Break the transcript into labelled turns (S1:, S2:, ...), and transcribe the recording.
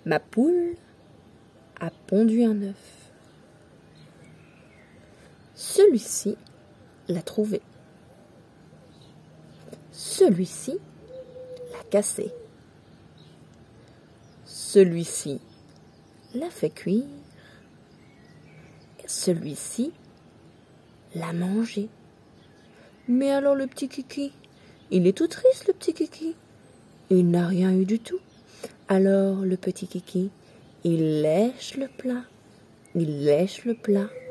S1: Ma poule a pondu un œuf. Celui-ci l'a trouvé. Celui-ci l'a cassé. Celui-ci l'a fait cuire. Et celui-ci l'a mangé. Mais alors le petit Kiki, il est tout triste, le petit Kiki. Il n'a rien eu du tout. Alors le petit Kiki, il lèche le plat. Il lèche le plat.